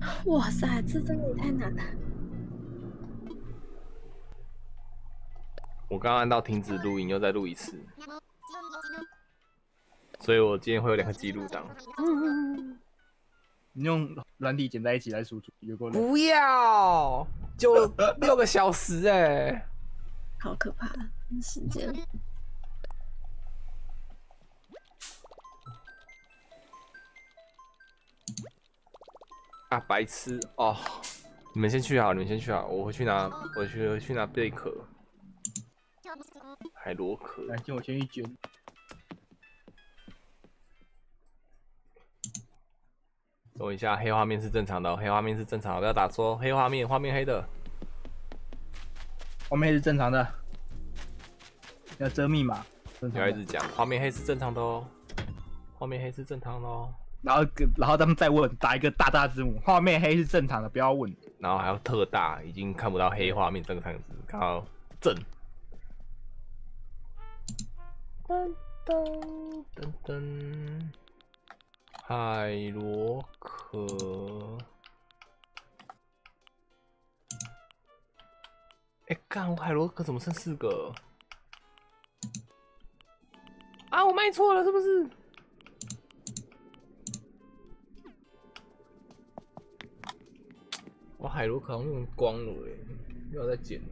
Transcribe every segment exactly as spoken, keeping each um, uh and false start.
哇塞，这真的也太难了。 我刚刚按到停止录音，又再录一次，所以我今天会有两个记录档。 嗯，你用软体剪在一起来输出，有够累。 不要，就六个小时哎、欸， 好可怕，时间。 啊，白痴哦！你们先去好，你们先去好，我回去拿，我去回去拿贝壳，海螺壳。 来，先我先去卷。 等我一下，黑画面是正常的、哦，黑画面是正常的，不要打错，黑画面，画面黑的。 画面黑是正常的，要遮密码。 不要一直讲，画面黑是正常的哦，画面黑是正常的哦。 然后，然后他们再问，打一个大大字母，画面黑是正常的，不要问。 然后还要特大，已经看不到黑画面这个样子，看到正。噔噔噔噔，海螺壳。哎，干，我海螺壳怎么剩四个？啊，我卖错了，是不是？我海螺壳好像用光了哎，又要再捡了。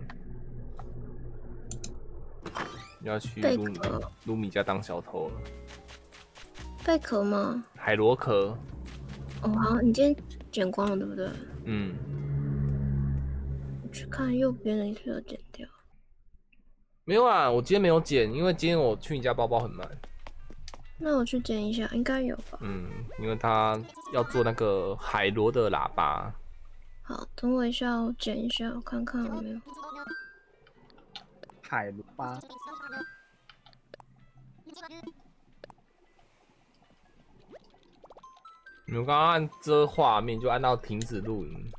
要去卢米卢米家当小偷了。 贝壳吗？ 海螺壳。 哦，好，你今天剪光了对不对？ 嗯。 我去看右边的，是有剪掉。 没有啊，我今天没有剪，因为今天我去你家包包很慢。 那我去剪一下，应该有吧？ 嗯，因为他要做那个海螺的喇叭。 好，等我一下，我剪一下，我看看有没有。 海螺吧。 你们刚刚按遮画面，就按到停止录音。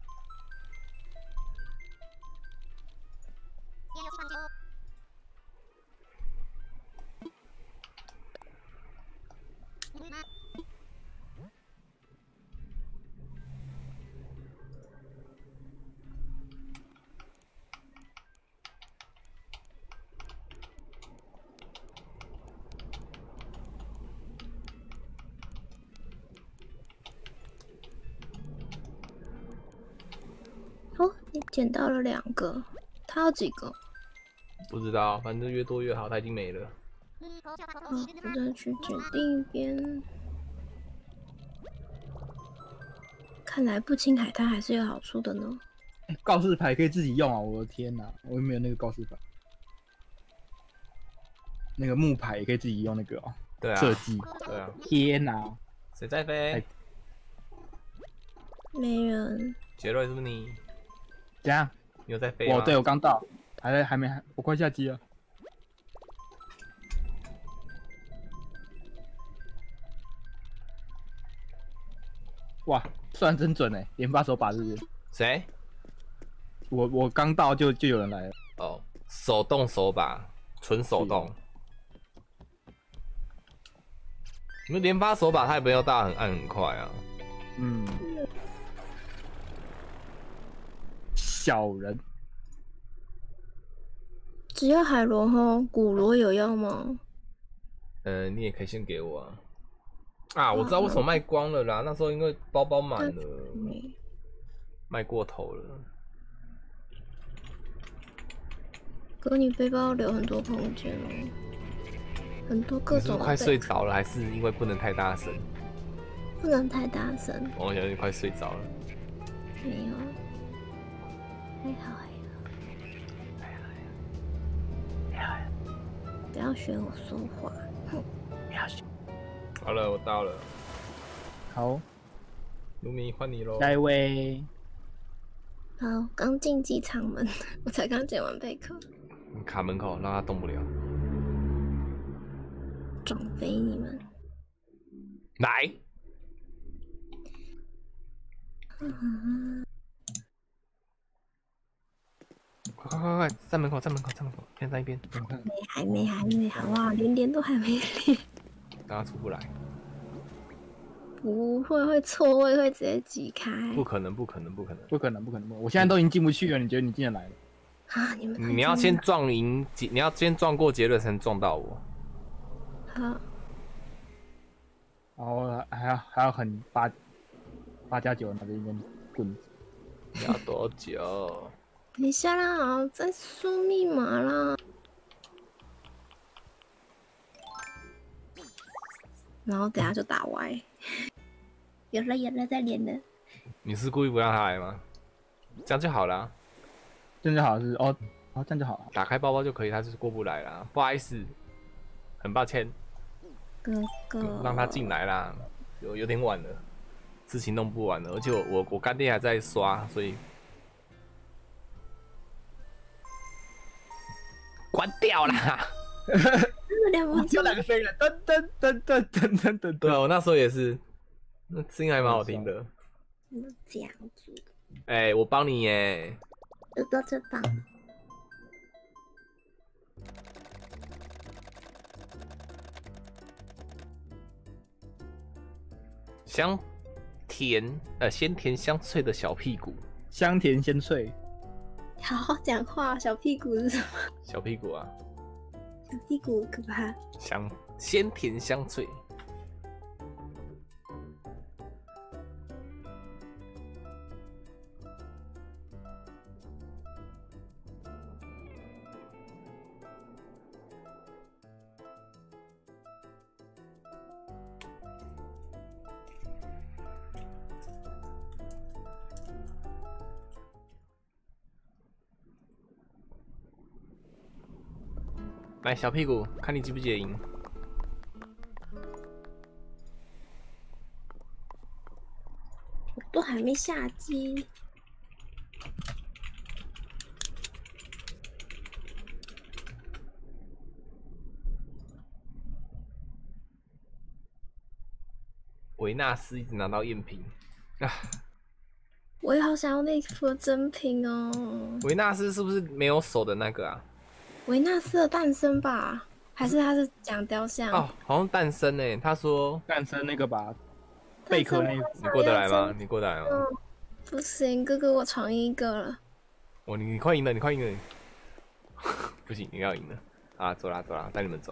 哦，你捡到了两个，他有几个？ 不知道，反正越多越好，他已经没了。 好，我再去捡另一边。看来不清海滩还是有好处的呢。 欸、告示牌可以自己用啊！我的天哪，我又没有那个告示牌。那个木牌也可以自己用那个哦。 对啊。 设计。 对啊。 天哪！ 谁在飞？ 没人。 杰瑞是不是你？ 怎样？ 你有在飞吗？ 我对我刚到，还在还没还，我快下机了。哇，算真准哎，连发手把是不是？ 谁？ 我我刚到就就有人来了。 哦，手动手把，纯手动。你们连发手把，它也不要大很按很快啊。 嗯。小人。 只要海螺吼，古螺有要吗？ 呃，你也可以先给我啊。啊，我知道为什么卖光了啦，那时候因为包包满了，卖过头了。 哥，你背包留很多空间哦，很多各种。 你是不是快睡着了，还是因为不能太大声？ 不能太大声。 我想你快睡着了。 没有，还好还好。 还好还好。 不要学我说话，哼！ 不要学。 好了，我到了。 好， 卢米换你喽。 下一位。 好，刚进机场门，我才刚捡完贝壳。 你卡门口，让他动不了。 撞飞你们！ 来。 嗯、 快快快快，在门口，在门口，在门口，先在一边。 没，还没，还没，好不好？连连都还没连。 让他出不来。 不会，会错位，会直接挤开。 不可能，不可能，不可能， 不可能，不可能！我现在都已经进不去了，你觉得你进得来了？ 啊！你们你要先撞赢，你要先撞过杰伦才能撞到我。 好， 然后还要还要很八八加九拿着一根棍子。 要多久？ 等一下啦，在输密码啦。然后等下就打歪。有了有了，在连了。 你是故意不让他来吗？这样就好了。 这样就好是哦，哦这样就好了。 打开包包就可以，他就是过不来啦。不好意思，很抱歉。 哥哥， 让他进来啦，有有点晚了，事情弄不完了，而且我我我干爹还在刷，所以关掉啦。 两分钟， 有两个声音了，噔噔噔噔噔噔噔。 对啊，我那时候也是，那声音还蛮好听的。 这样子。 哎、欸，我帮你耶。 有多这棒。 香甜呃鲜甜香脆的小屁股， 香甜鲜脆。 好好讲话，小屁股是什么？ 小屁股啊， 小屁股可怕。 香鲜甜香脆。来，小屁股，看你记不记得赢。 我都还没下机。 维纳斯一直拿到赝品啊！ 我也好想要那副真品哦。 维纳斯是不是没有手的那个啊？ 维纳斯的诞生吧，还是他是讲雕像？ 哦，好像诞生呢。他说诞生那个吧，贝壳那一副。 你过得来吗？你过得来吗？ 嗯，不行，哥哥，我闯一个了。 哦，你你快赢了，你快赢了！不行，你要赢了啊！走啦走啦，带你们走。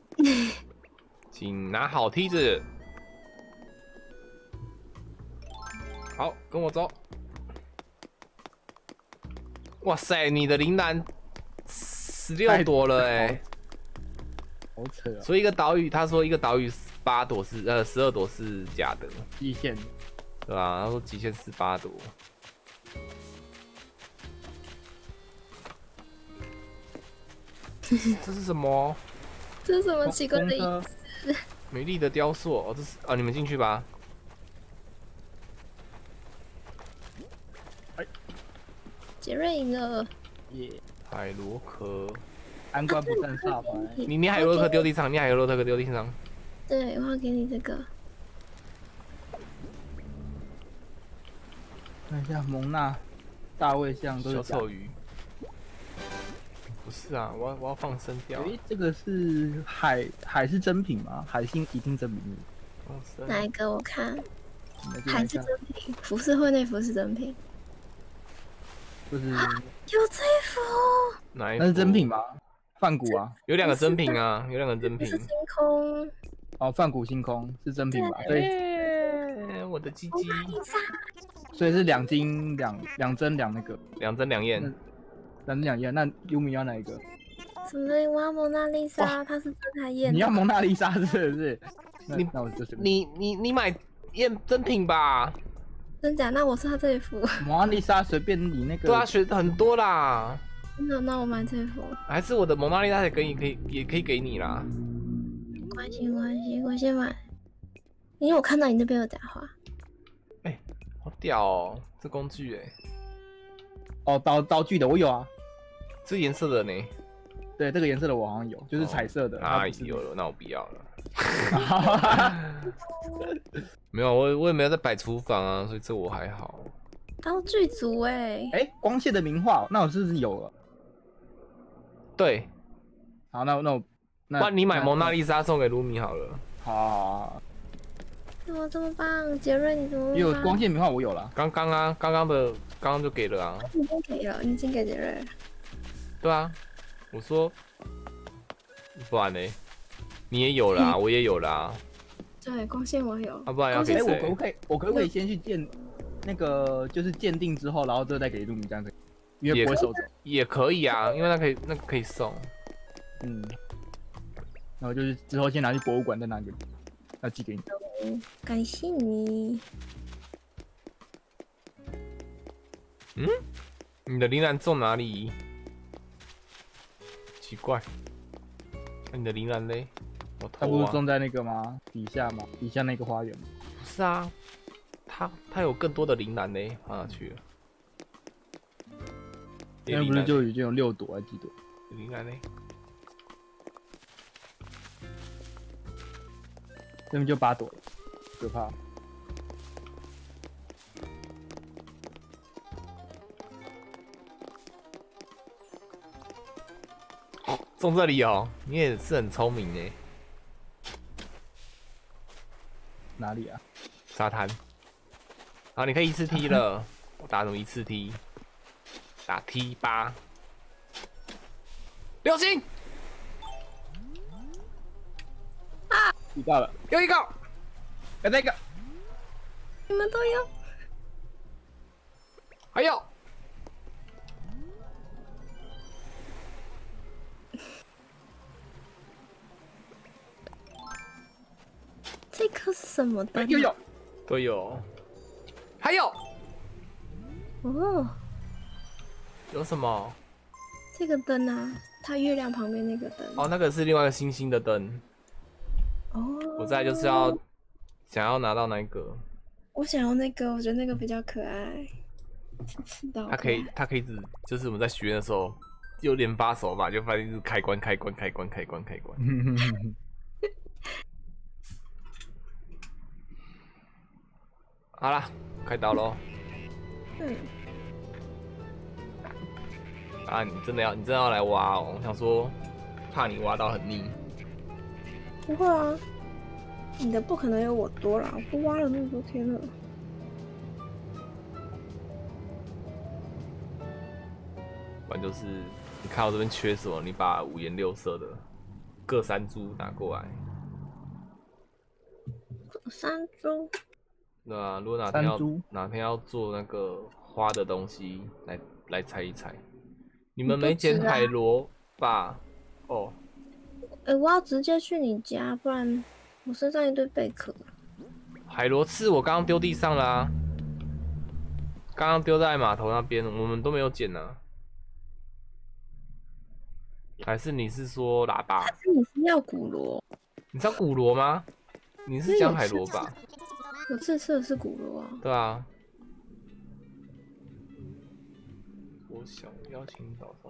请拿好梯子。好，跟我走。哇塞，你的铃兰十六朵了哎、欸， 好扯啊！ 所以一个岛屿，他说一个岛屿八朵是呃十二朵是假的， 极限， 对吧？他说极限是八朵。这是什么？ 这是什么奇怪的意思？ 美丽的雕塑哦，这是啊，你们进去吧。 哎， 杰瑞赢了。 耶！ 海螺壳， 安官不散煞牌。 你你海螺壳丢地上，你海螺壳丢地上。 对，我要给你这个。 看一下蒙娜、大卫像都是小丑鱼。不是啊，我要我要放生掉。 诶，这个是海海是真品吗？海星一定真品。 哪一个？我看。海是真品，浮世绘那幅是真品。 就是有这一幅。 哪一幅？ 那是真品吗？梵谷啊。 有两个真品啊，有两个真品。 是星空。 哦，梵谷星空是真品吧？对。 我的鸡鸡。 所以是两金两两真两那个。 两真两验。 两真两验，那优米要哪一个？ 什么？我要蒙娜丽莎，她是真还验？ 你要蒙娜丽莎是不是？ 你那我就是你你你买验真品吧？ 真假？那我是他这一幅。 蒙娜丽莎随便你那个。 对啊，学很多啦。 那那我买这一幅。 还是我的蒙娜丽莎也可以可以也可以给你啦。 没关系没关系，我先买。因为我看到你那边有假花。 哎、欸，好屌哦，这工具哎、欸。 哦，刀刀具的我有啊。 这颜色的呢？ 对，这个颜色的我好像有，就是彩色的。 啊，有了，那我不要了。没有，我我也没有在摆厨房啊，所以这我还好。 刀具组哎， 哎，光线的名画，那我是不是有了？ 对。 好，那那我那不然你买蒙娜丽莎送给卢米好了。 好好好。 怎么这么棒？杰瑞你怎么？ 有光线名画我有了。 刚刚啊，刚刚的刚刚就给了啊。 你已经给了，你已经给杰瑞了。 对啊，我说，不然呢？你也有啦，我也有啦。 对，光线我有。 啊，不然要给哎，我谁？ 可不可以？我可不可以先去鉴那个，就是鉴定之后，然后之后再给路米这样可以？因为不会收走。 也可以啊，因为那可以，那个可以送。 嗯。然后就是之后先拿去博物馆，再拿给你，要寄给你。 感谢你。 嗯？你的铃兰种哪里？奇怪。那你的铃兰嘞？我头啊。 它不是种在那个吗？底下吗？底下那个花园吗？ 不是啊，它它有更多的铃兰嘞，跑哪去了？ 那不是就已经有六朵还是几朵？ 铃兰嘞？ 这边就八朵了，可怕。 种这里哦，你也是很聪明呢。 哪里啊？ 沙滩。好，你可以一次踢了。我打什么一次踢？打 T 八。六星。 啊！ 遇到了， 又一个， 再来一个。 你们都有。 还有。 这颗是什么灯？ 又有， 都有。还有。 哦。 有什么？ 这个灯啊，它月亮旁边那个灯。 哦，那个是另外一个星星的灯。 哦。 我再就是要想要拿到那个。 我想要那个，我觉得那个比较可爱。知道。 它可以，它可以只就是我们在许愿的时候有连把手吧，就发现是开关、开关、开关、开关、开关。好啦，开刀喽。 嗯。 啊，你真的要，你真的要来挖哦？我想说，怕你挖到很腻。 不会啊，你的不可能有我多啦，我都挖了那么多天了。 不然就是你看我这边缺什么，你把五颜六色的各三株拿过来。 各三株。 对啊，如果哪天要哪天要做那个花的东西，来来猜一猜。你们没捡海螺吧？哦。 哎、欸，我要直接去你家，不然我身上一堆贝壳。 海螺刺我刚刚丢地上啦、啊，刚刚丢在码头那边，我们都没有捡呢、啊。还是你是说喇叭？ 还是你是要骨螺？ 你知道骨螺吗？你是讲海螺吧？ 有刺刺的是骨螺啊。 对啊。我想邀请岛上。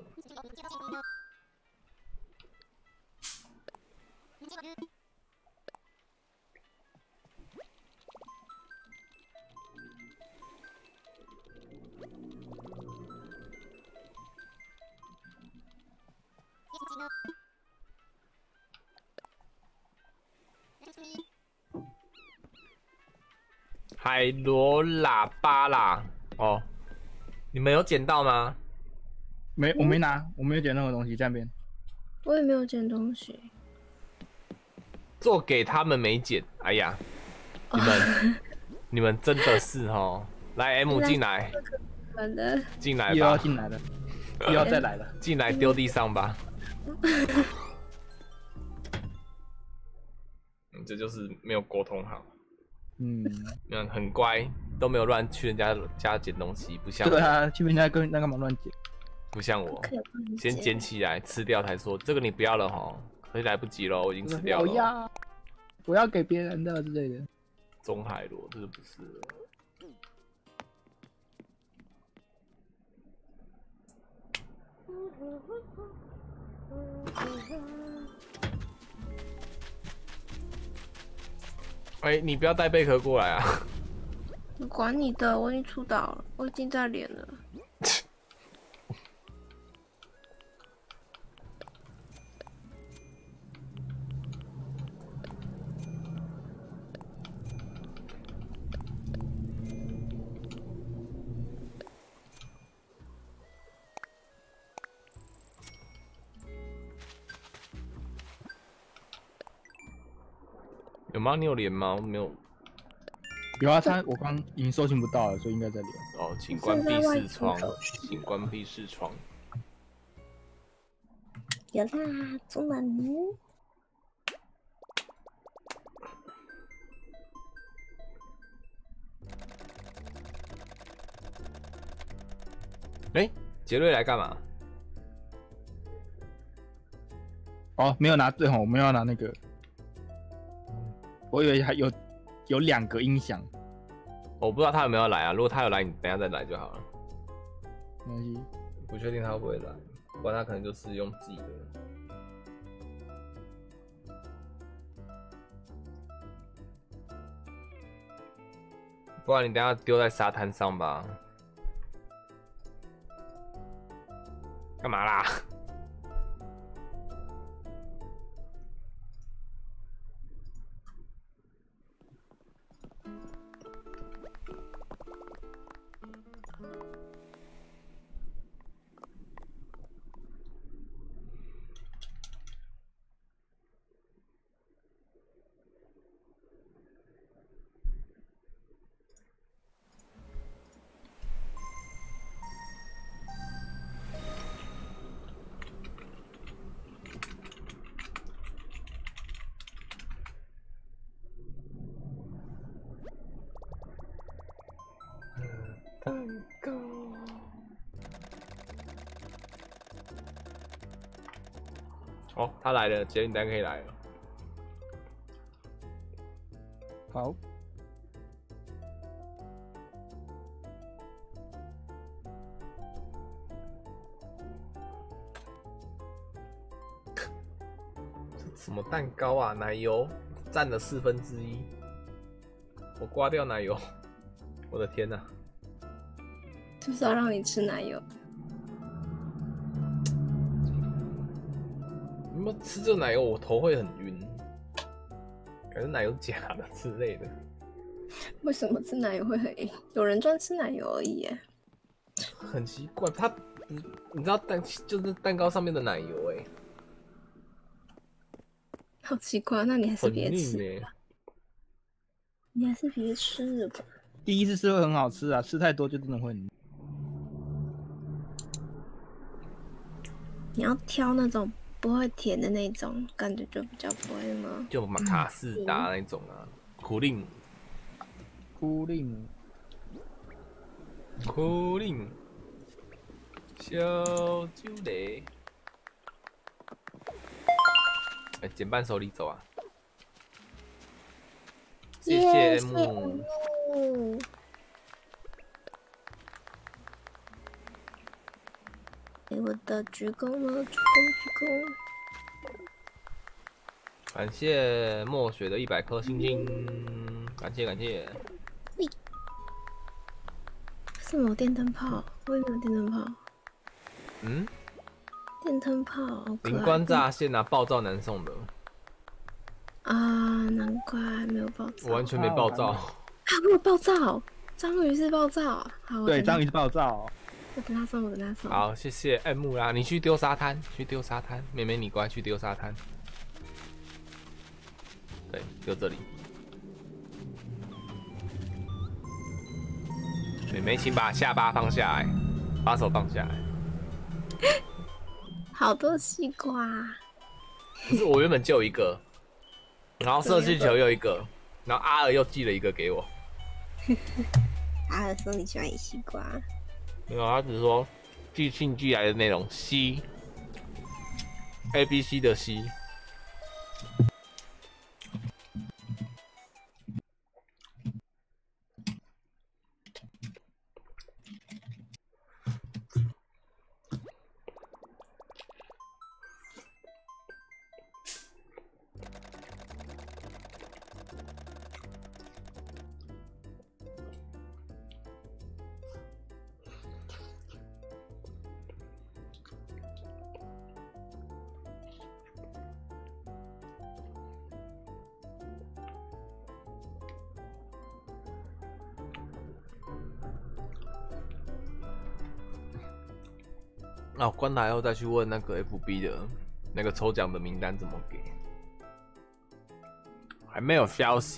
海螺喇叭啦，哦，你们有捡到吗？ 没，我没拿，我没有捡任何东西在那边。 我也没有捡东西。 做给他们没捡，哎呀，你们你们真的是哦，来 M 进来，进来吧， 又要进来了，又要再来了， 进来丢地上吧。嗯，这就是没有沟通好。 嗯， 嗯，很乖，都没有乱去人家家捡东西，不像我。 对啊，去人家跟那干嘛乱捡？ 不像我，先捡起来吃掉才说这个你不要了哈，可是来不及了，我已经吃掉了。 我要，我要给别人的之类的。 中海螺，这就不是了。哎、欸，你不要带贝壳过来啊！ 你管你的，我已经出岛了，我已经在连了。 吗？你有连吗？没有。 有啊，他我刚已经搜寻不到了，所以应该在连。 哦，请关闭视窗，请关闭视窗。 有啦，出门。 哎、欸，杰瑞来干嘛？ 哦，没有拿对吼，我没有拿那个，我以为还有有两个音响。 我不知道他有没有来啊，如果他有来，你等一下再来就好了。 没关系， 不确定他会不会来，不然他可能就是用自己的。不然你等一下丢在沙滩上吧。干嘛啦？蛋糕。哦，他来了，捷运单可以来了。 好。 什么蛋糕啊？奶油占了四分之一，我刮掉奶油，我的天哪、啊！ 就是要让你吃奶油。 你们吃这奶油，我头会很晕，感觉奶油假的之类的。 为什么吃奶油会很晕？有人专吃奶油而已耶。 很奇怪，它你你知道蛋就是蛋糕上面的奶油哎、欸， 好奇怪，那你还是别吃欸。 你还是别吃了吧。 第一次吃会很好吃啊，吃太多就真的会腻。 你要挑那种不会甜的那种，感觉就比较不会吗？ 就马卡士达那种啊，苦令， 苦令， 苦令，小酒类。哎，减半手里走啊！谢谢 M。 给我的鞠躬了，鞠躬鞠躬。 感谢墨雪的一百颗星星，感谢感谢。 喂，是没有电灯泡，我也没有电灯泡。 嗯？ 电灯泡好可爱。 灵光乍现啊，爆炸难送的。 啊，难怪没有爆炸。 我完全没爆炸。 啊，没有爆炸，章鱼是爆炸。好， 对，章鱼是爆炸。 我等他送，我等他送。 好，谢谢 M 啦，你去丢沙滩，去丢沙滩，妹妹你乖，去丢沙滩。对，丢这里。妹妹，请把下巴放下来，把手放下来。 好多西瓜。 不是，我原本就有一个，然后射气球又一个，然后阿尔又寄了一个给我。 阿尔说你喜欢吃西瓜。 没有，他只是说寄信寄来的内容 C A B C 的 C。那、啊、关台后再去问那个 F B 的那个抽奖的名单怎么给。 还没有消息。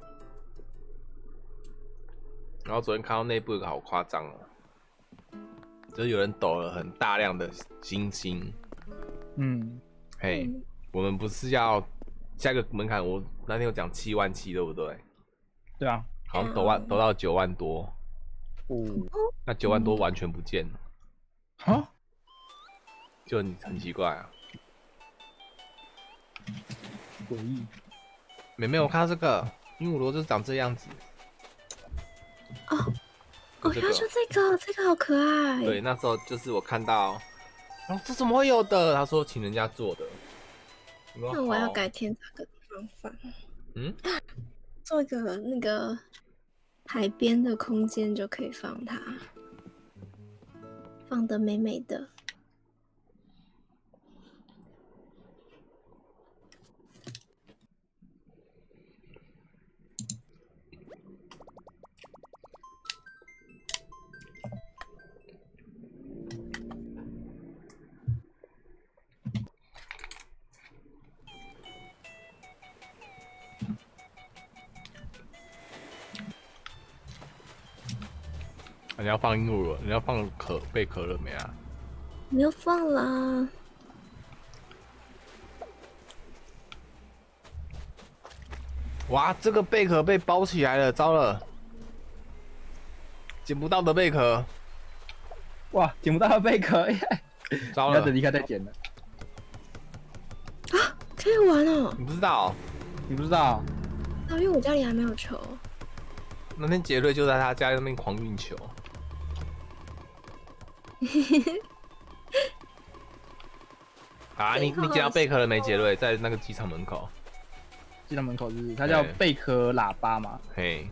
然后昨天看到内部有个好夸张哦，就是有人抖了很大量的星星。嗯，嘿，嗯、我们不是要下一个门槛？我那天有讲七万七，对不对？ 对啊， 好像抖万抖到九万多。哦，那九万多完全不见了。啊？就很很奇怪啊。 诡异。 没没有，我看到这个鹦鹉螺就是长这样子。 哦，哦，要就这个，这个好可爱。 对，那时候就是我看到，哦，这怎么会有的？他说请人家做的。 那我要改天找个地方放。嗯，做一个那个海边的空间就可以放它，放得美美的。 你要放鹦鹉了？你要放可贝壳了没啊？ 没有放啦。 哇，这个贝壳被包起来了，糟了！捡不到的贝壳。 哇，捡不到的贝壳， 糟了！ 要等离开再捡了。 啊，可以玩哦！ 你不知道？ 你不知道？ 因为我家里还没有球。 那天杰瑞就在他家那边狂运球。啊，你你捡到贝壳了没，杰瑞？在那个机场门口。 机场门口是，它叫贝壳喇叭嘛？ 嘿。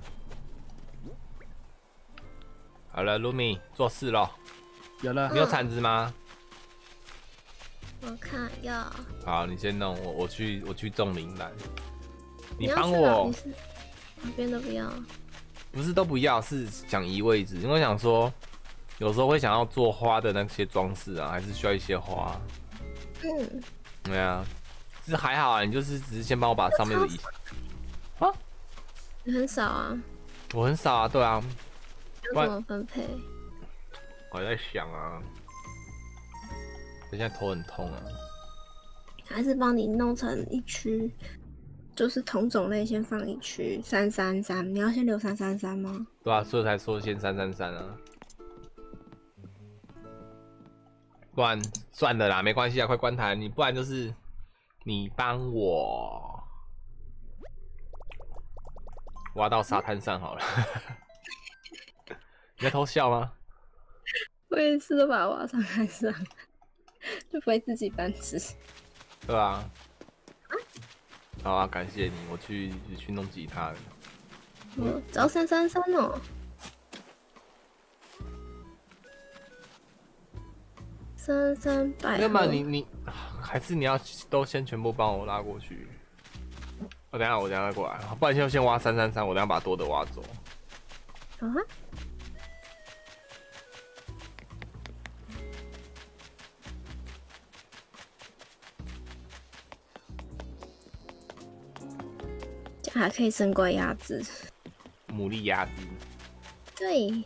好了，露米做事咯。 有了。 你有铲子吗？ 我看要。 好，你先弄，我我去我去种铃兰。你帮我。 哪边都不要。 不是都不要，是想移位置，因为想说。有时候会想要做花的那些装饰啊，还是需要一些花。嗯，对啊，其实还好啊，你就是只是先帮我把上面的移。啊？ 你很少啊。 我很少啊，对啊。 要怎么分配？ 我还在想啊，我现在头很痛啊。 还是帮你弄成一区，就是同种类先放一区，三三三，你要先留三三三吗？ 对啊，所以才说先三三三啊。不然算了啦，没关系啊，快关台。你不然就是你帮我挖到沙滩上好了。你在偷笑吗？ 我也是都把它挖上海上，就不会自己繁殖。 对啊。好啊，感谢你，我去去弄吉他了。 我只要三三三哦。三三百， 要么你你还是你要都先全部帮我拉过去。我等一下我等一下再过来，不然先先挖三三三，我等一下把多的挖走。啊？ 这样还可以生怪鸭子。 牡蛎鸭子。 对。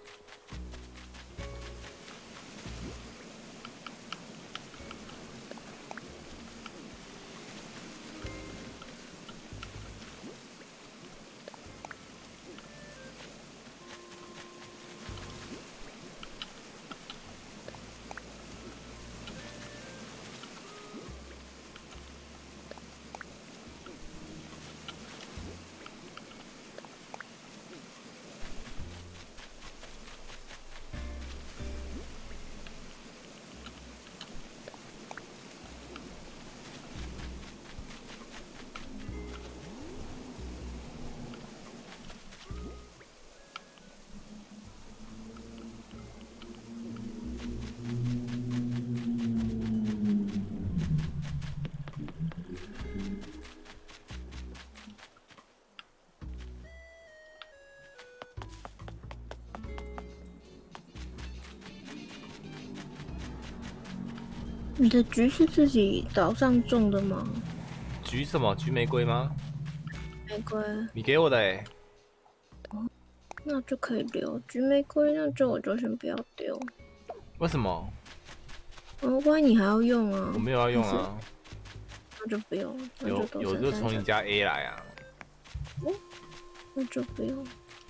你的菊是自己岛上种的吗？ 菊什么？菊玫瑰吗？ 玫瑰。 你给我的哎。 哦，那就可以留橘玫瑰，那就我就先不要丢。 为什么？ 哦，万一你还要用啊？ 我没有要用啊。 那就不用。 有有就从你家 A 来啊。 哦，那就不用。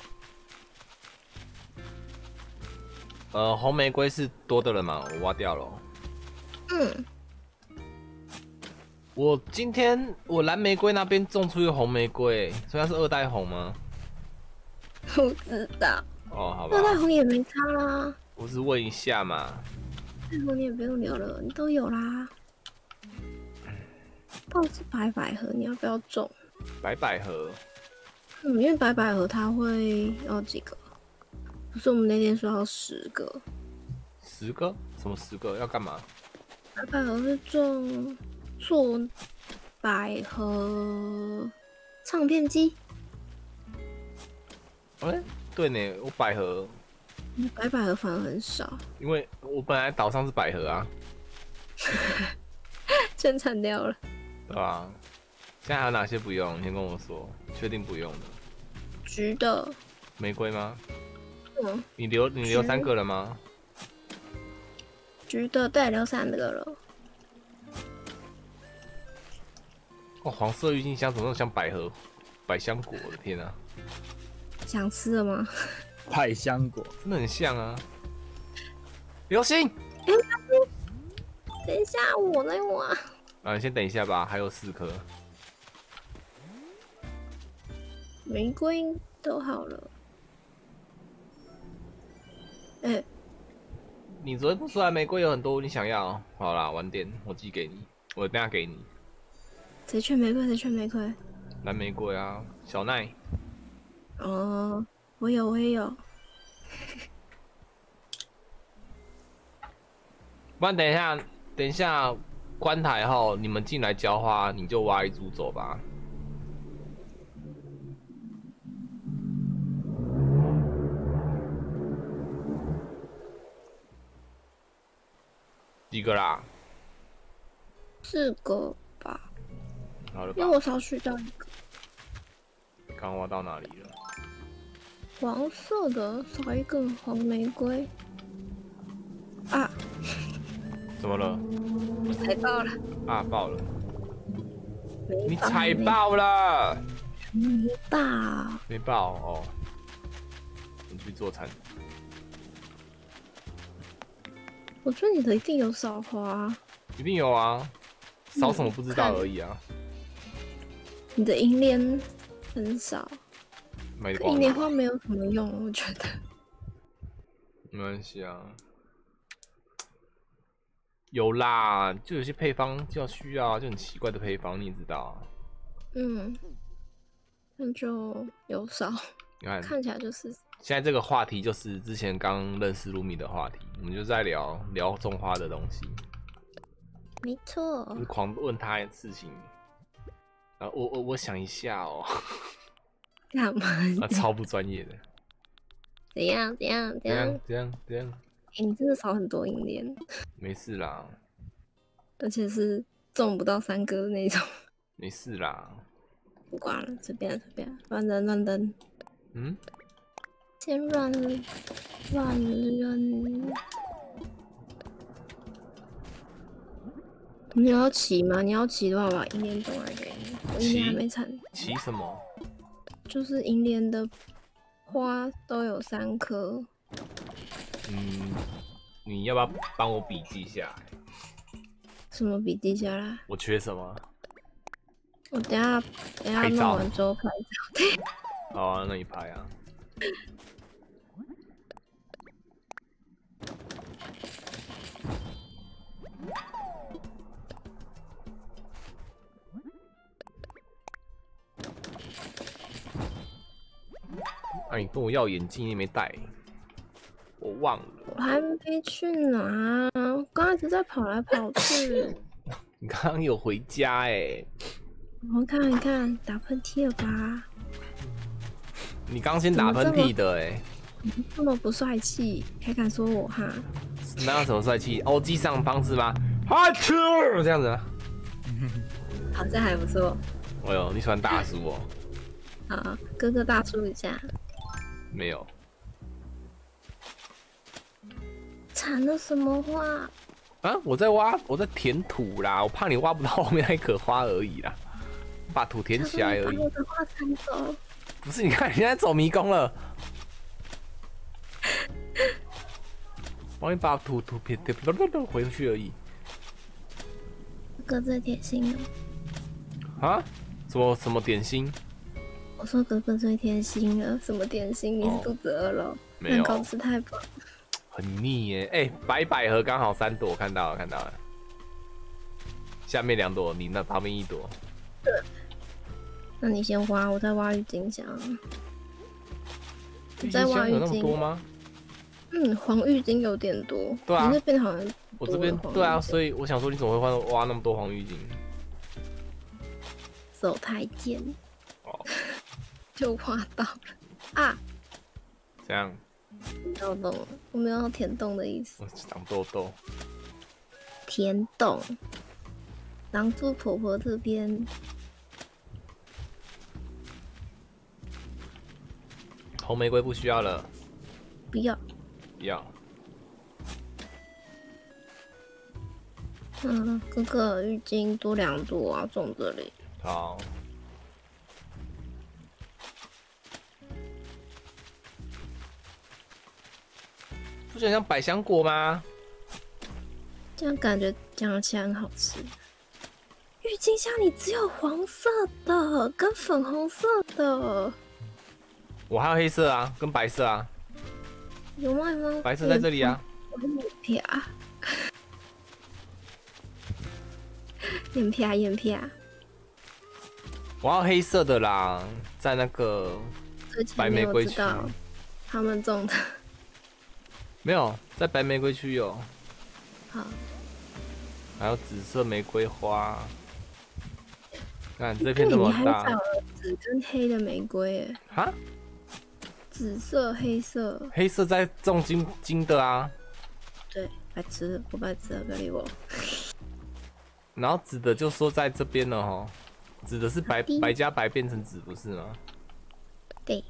呃，红玫瑰是多的了吗？我挖掉了。 嗯。 我今天我蓝玫瑰那边种出一个红玫瑰，所以它是二代红吗？ 不知道。 哦，好吧。 二代红也没差啦。 我是问一下嘛。 二代红你也不用留了，你都有啦。不是白百合，你要不要种？ 白百合。 嗯，因为白百合它会要几个？不是我们那天说要十个。 十个？什么十个？要干嘛？ 白百合是种做百合唱片机。 哎、欸，对呢，我百合。 白百合反而很少， 因为我本来岛上是百合啊。 全铲掉了。 对吧？现在还有哪些不用？你先跟我说，确定不用的。 橘的。 玫瑰吗？ 嗯。 你留你留三个了吗？ 橘的对，留三个了。 哦，黄色郁金香怎么那么像百合百香果？我的天啊！ 想吃了吗？ 百香果真的很像啊。流星。 哎、欸，等一下，我在挖。 啊，你先等一下吧，还有四颗。 玫瑰都好了。哎、欸， 你昨天不说玫瑰有很多，你想要？好啦，晚点我寄给你，我等下给你。 谁缺玫瑰？谁缺玫瑰？ 蓝玫瑰啊，小奈。 哦，我有，我也有。 不然等一下，等一下关台后，你们进来浇花，你就挖一株走吧。几个啦？ 四个吧。 好了吧。 因为我少取到一个。 刚挖到哪里了？ 黄色的少一个黄玫瑰。啊！ 怎么了？ 踩爆了！ 啊，爆了！你踩爆了！ 没爆。 没爆哦。你去做餐。 我觉得你的一定有少花。 一定有啊，少什么不知道而已啊。 你的银莲很少。银莲花没有什么用，我觉得。 没关系啊。有啦，就有些配方就要需要，就很奇怪的配方，你也知道啊。 嗯，那就有少。 你看， 看起来就是。 现在这个话题就是之前刚认识卢米的话题，我们就在聊聊种花的东西。 没错。 就狂问他事情，然后我我我想一下哦。 干嘛？ 啊，超不专业的。 怎样？怎样？ 怎样？怎样？怎样？ 欸、你真的少很多银莲。 没事啦。 而且是种不到三个的那种。 没事啦。 不管了，随便随便，乱扔乱扔。 嗯。 先乱乱扔。你要骑吗？你要骑的话，我把银莲种来给你。我银莲还没产。 骑什么？ 就是银莲的花都有三颗。 嗯，你要不要帮我笔记下来？ 什么笔记下来？ 我缺什么？ 我等下等下弄完之后拍照。对。 好啊，那你拍啊。啊，你跟我要眼镜，你没带，我忘了。 我还没去拿，我刚刚一直在跑来跑去。 你刚刚有回家哎、欸？ 我看一看，打喷嚏了吧？ 你刚先打喷嚏的哎、欸， 你这么不帅气，还敢说我哈？ 哪有什么帅气？欧基上方式吗？哈啾，这样子啊？ 好像还不错。 哎呦，你喜欢大叔哦？ 好，哥哥大叔一下。 没有。 产了什么花？ 啊！我在挖，我在填土啦，我怕你挖不到后面那一颗花而已啦，把土填起来而已。 把我的花铲走。 不是，你看你现在走迷宫了。帮你把土土撇撇回去而已。 哥最贴心了。 啊？什么什么点心？ 我说哥哥最贴心了，什么点心？你是肚子饿了？ 没有， 蛋糕吃太饱。 很腻耶！哎、欸，白百合刚好三朵，看到了看到了。下面两朵，你那旁边一朵。 对。那你先挖，我再挖郁金香。 郁金香有那么多吗？ 嗯，黄郁金有点多。 对啊。 你那边好像。 我这边对啊，所以我想说，你怎么会挖挖那么多黄郁金？ 手太尖。 哦。 就挖到了啊！ 这样。 豆豆，我没有填洞的意思。 长痘痘。 填洞。挡住婆婆这边。 红玫瑰不需要了。 不要。 不要。 嗯，哥哥郁金多两朵啊，种这里。 好。不觉得像百香果吗？ 这样感觉讲起来很好吃。郁金香里只有黄色的跟粉红色的。 我还有黑色啊，跟白色啊。 有吗？有吗？ 白色在这里啊。 我的眼皮啊！眼皮啊！眼皮啊！ 我要黑色的啦，在那个白玫瑰区。 他们种的。 没有，在白玫瑰区有。 好。 还有紫色玫瑰花。看这片这么大。 你还找了紫跟黑的玫瑰耶？ 哈？ 紫色、黑色。 黑色在种金金的啊。 对，白痴，我白痴了，不要理我。 然后紫的就说在这边了哈，紫的是白白加白变成紫，不是吗？ 对。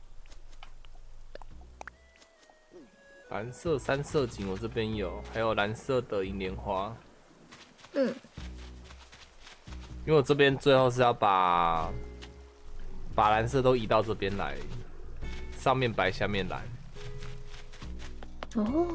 蓝色三色堇我这边有，还有蓝色的银莲花。 嗯。 因为我这边最后是要把把蓝色都移到这边来，上面白下面蓝。 哦。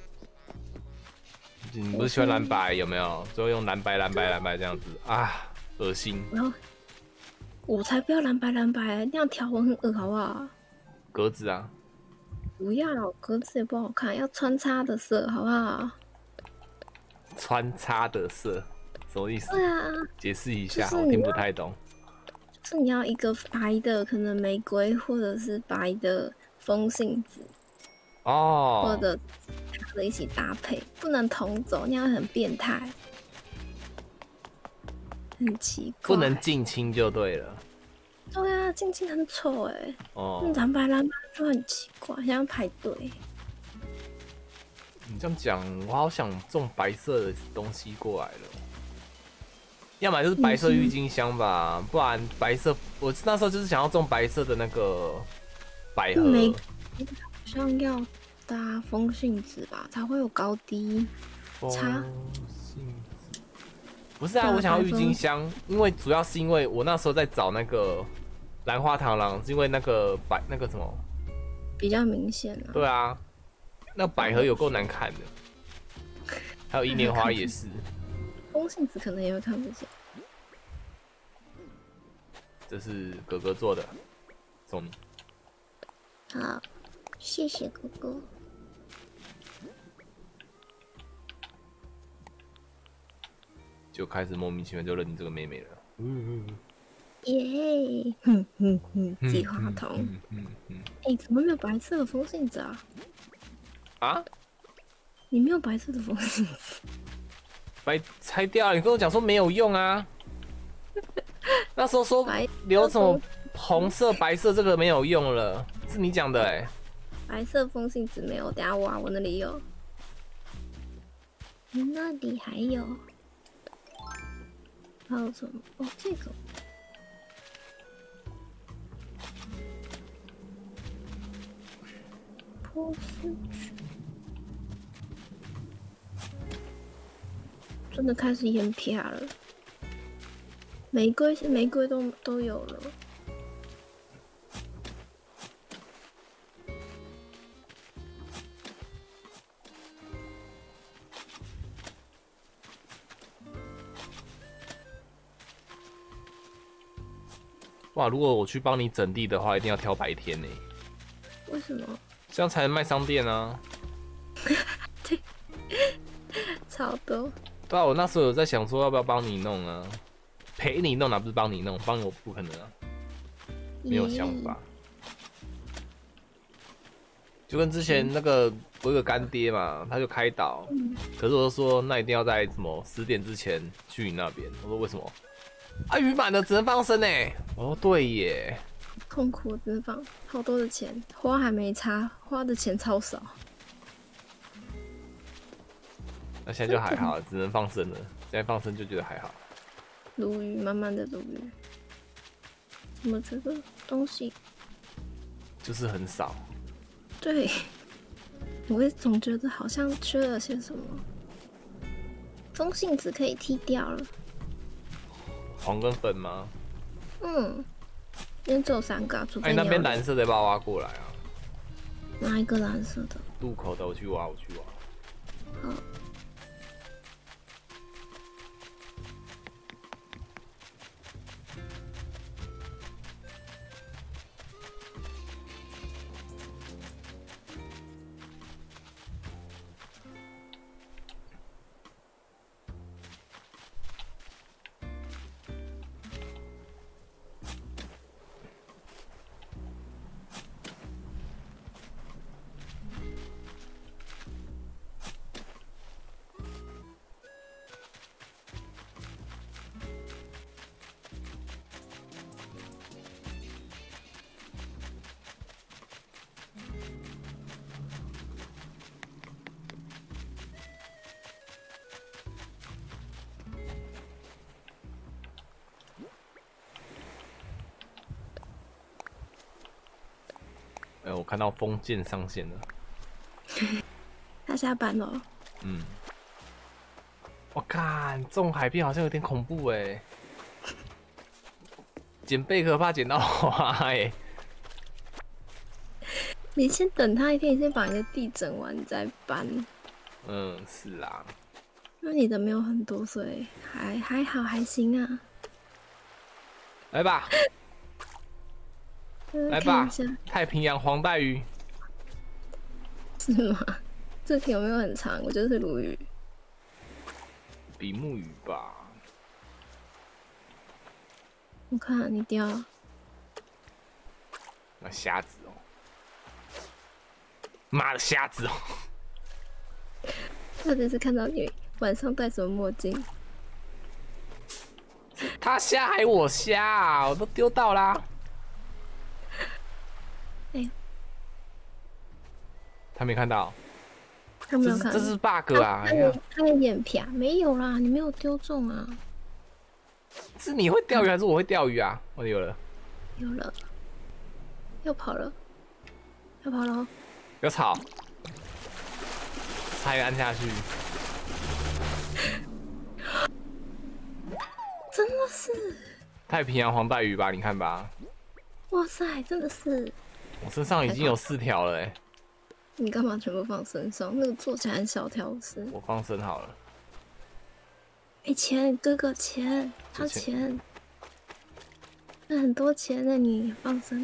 你不是喜欢蓝白有没有？最后用蓝白蓝白蓝白这样子啊，恶心。 我才不要蓝白蓝白，那样条纹很恶，好不好？ 格子啊。 不要，格子也不好看，要穿插的色，好不好？ 穿插的色什么意思？ 对啊， 解释一下，我听不太懂。 就是你要一个白的，可能玫瑰，或者是白的风信子， 哦， 或者它的一起搭配，不能同走，那样很变态，很奇怪。 不能近亲就对了。 对啊，近亲很丑哎、欸， 哦， 蓝白蓝白就很奇怪，像要排队。 你这样讲，我好想种白色的东西过来了。要么就是白色郁金香吧，嗯、不然白色，我那时候就是想要种白色的那个百合。 没，好像要搭风信子吧，才会有高低差。 不是啊，我想要郁金香，因为主要是因为我那时候在找那个兰花螳螂，是因为那个白那个什么比较明显啊。 对啊，那百合有够难看的，还有银莲花也是。 风信子可能也会看不见。 这是哥哥做的，送你。 好，谢谢哥哥。 就开始莫名其妙就认你这个妹妹了。嗯嗯。耶！哼哼哼，计划筒。嗯嗯嗯。哎，怎么没有白色的风信子啊？ 啊？ 你没有白色的风信子？ 白拆掉了，你跟我讲说没有用啊。那时候说留什么红色、白色这个没有用了，是你讲的哎、欸。 白色风信子没有，等下挖我那里有。你那里还有？还有什么？哦，这个。 波斯菊真的开始眼撇了。玫瑰玫瑰都都有了。 哇！如果我去帮你整地的话，一定要挑白天呢。 为什么？ 这样才能卖商店啊。 对，超多。 对啊，我那时候有在想说要不要帮你弄啊，陪你弄啊，不是帮你弄，帮你我不可能啊，没有想法。就跟之前那个我有个干爹嘛，他就开导，嗯、可是我就说那一定要在什么十点之前去你那边。我说为什么？啊，鱼满了只能放生哎。我说对耶。 痛苦，只能放好多的钱，花还没差，花的钱超少。 那现在就还好，只能放生了。现在放生就觉得还好。 鲈鱼，慢慢的鲈鱼。怎么觉得东西就是很少？ 对，我也总觉得好像缺了些什么。中性子可以踢掉了。 黄跟粉吗？ 嗯，因为只有三个、啊，除非哎、欸，那边蓝色的把我挖过来啊。 哪一个蓝色的？ 渡口的，我去挖，我去挖。 好。 哎，我看到封建上线了。 他下班了。 嗯。我看这种海边好像有点恐怖哎。捡贝壳怕捡到花哎。 你先等他一天，你先把你的地整完，你再搬。 嗯，是啦。 因为你的没有很多，所以还还好，还行啊。 来吧。来吧，太平洋黄带鱼是吗？这题有没有很长？我觉得是鲈鱼， 比目鱼吧。 我看你钓那虾子哦，妈的虾子哦！ 特别是看到你晚上戴什么墨镜， 他虾还我虾啊，我都丢到啦。 哎， 他没看到， 他没有看到， 这是 bug 啊！ 他的他的眼皮啊，没有啦，你没有丢中啊。 是你会钓鱼还是我会钓鱼啊？我有了， 有了，要跑了，要跑了哦！ 不要吵，差一个按下去。 真的是太平洋黄带鱼吧？你看吧。 哇塞，真的是！ 我身上已经有四条了哎、欸。 你干嘛全部放身上？那个做起来很小条是。 我放生好了。 哎、欸，钱，哥哥钱，掏钱，那很多钱呢，你放生。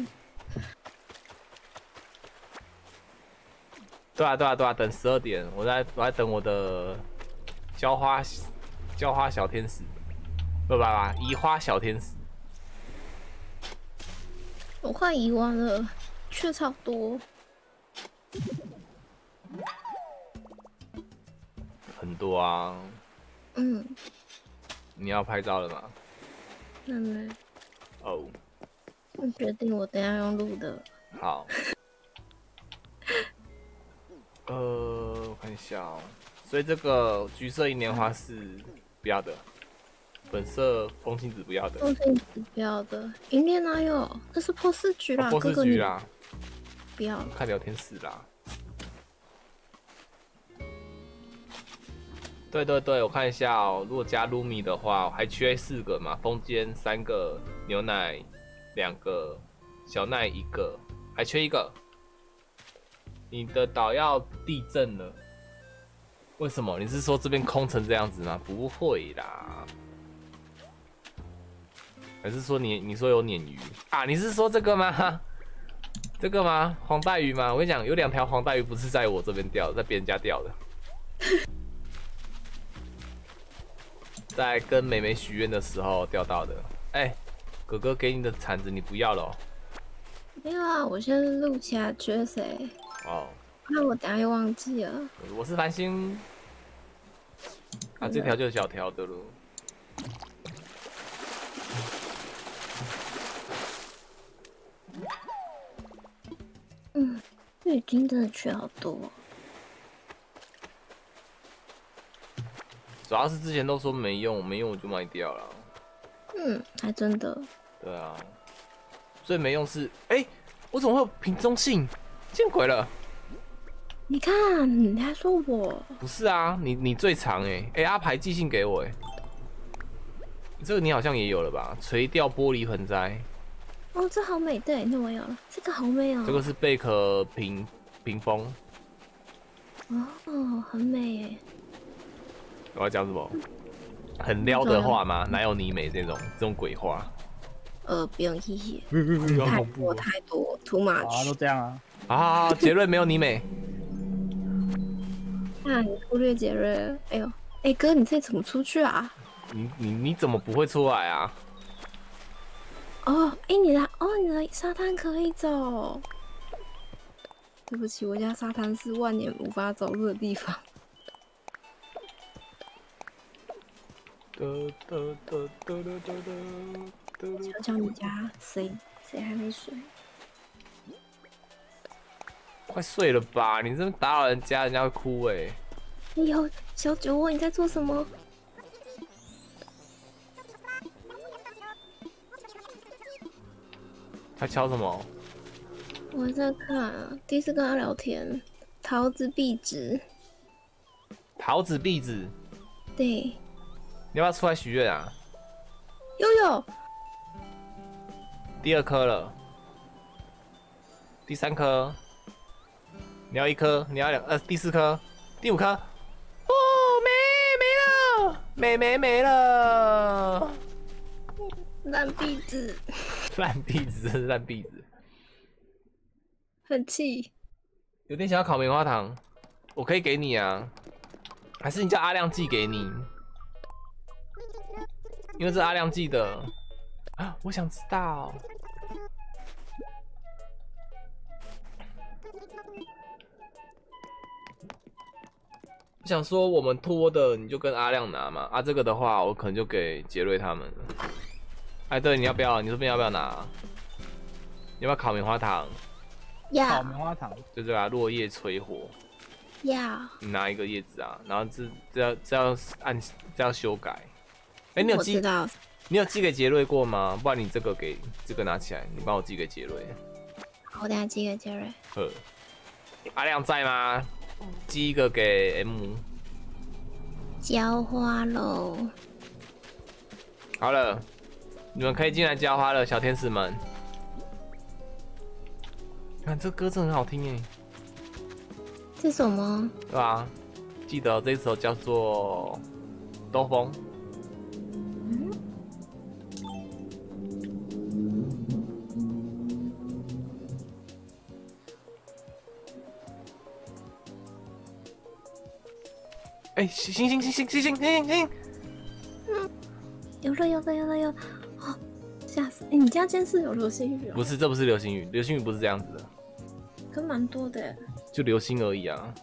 对啊对啊对啊，等十二点，我在我在等我的浇花浇花小天使，不不不，移花小天使。 我快移完了，却超多。 很多啊。 嗯。 你要拍照了吗？ 那没。 哦。 我决定我等一下用录的。 好。呃，我看一下哦。所以这个橘色银莲花是不要的，本色风信子不要的， 风信子不要的，银莲哪有？那是波斯菊啦， 哦、波斯菊啦， 不要。 看聊天室啦。 对对对，我看一下哦。如果加卢米的话，还缺四个嘛？风间三个，牛奶两个，小奈一个，还缺一个。你的岛要地震了？为什么？你是说这边空成这样子吗？不会啦。还是说你你说有鲶鱼啊？你是说这个吗？这个吗？黄带鱼吗？我跟你讲，有两条黄带鱼不是在我这边钓的，在别人家钓的。在跟妹妹许愿的时候钓到的。哎、欸，哥哥给你的铲子你不要了、喔？ 没有啊，我先录起来，缺谁？哦，那我等下又忘记了。 我是繁星。啊，这条就是小条的喽。 嗯，月经真的缺好多。 主要是之前都说没用，没用我就卖掉了。 嗯，还真的。 对啊，最没用是，哎、欸，我怎么会有瓶中信？见鬼了！ 你看，你还说我？ 不是啊，你你最长哎、欸，哎、欸、阿牌寄信给我哎、欸，这个你好像也有了吧？垂钓玻璃盆栽。 哦，这好美，对，那我有了，这个好美哦。 这个是贝壳屏屏风。 哦，很美哎。 我要讲什么？很撩的话吗？哪有你美这种这种鬼话？ 呃，不用谢谢。 太多太多 ，too much。 啊，都这样啊。 啊，杰瑞没有你美。 那你忽略杰瑞了。哎呦，哎、欸、哥，你这怎么出去啊？ 你你你怎么不会出来啊？ 哦，哎、欸，你的哦，你的沙滩可以走。对不起，我家沙滩是万年无法走路的地方。瞧瞧你家谁谁还没睡？ 快睡了吧！你这么打扰人家，人家会哭哎、欸。 哎呦，小酒窝，你在做什么？ 他敲什么？ 我在看，第一次跟他聊天。桃子壁纸。 桃子壁纸。 对。 你要不要出来许愿啊？ 悠悠， 第二颗了，第三颗，你要一颗，你要两呃第四颗，第五颗，哦没没了，没没没了， 烂壁纸， 烂壁纸，真是烂壁纸， 很气。 有点想要烤棉花糖，我可以给你啊，还是你叫阿亮寄给你？因为这是阿亮寄的啊，我想知道。我想说我们拖的你就跟阿亮拿嘛，啊这个的话我可能就给杰瑞他们了。哎，对，你要不要？你这边要不要拿？你要不要烤棉花糖？ 要。 烤棉花糖。 就这个啊，落叶催火。 要。你拿一个叶子啊，然后这这要这要按这要修改。哎、欸，你有寄？你有寄给杰瑞过吗？不然你这个给这个拿起来，你帮我寄给杰瑞。 我等下寄给杰瑞。 呵，阿亮在吗？寄一个给 M。 浇花喽！ 好了，你们可以进来浇花了，小天使们。看这歌真的很好听耶。 这首吗？ 对吧？记得这首叫做《兜风》。嗯。哎、欸，星星星星星星星星星！ 嗯，有了有了有了有了！哦，吓死！哎、欸，你家监视有流星雨、哦？ 不是，这不是流星雨，流星雨不是这样子的。 可蛮多的。 就流星而已啊！